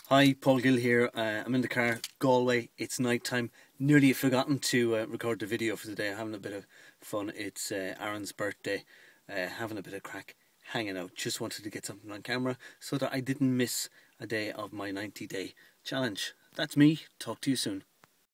Hi, Paul Gill here. I'm in the car, Galway. It's night time. Nearly forgotten to record the video for today. Having a bit of fun. It's Aaron's birthday. Having a bit of crack, hanging out. Just wanted to get something on camera so that I didn't miss a day of my 90-day challenge. That's me. Talk to you soon.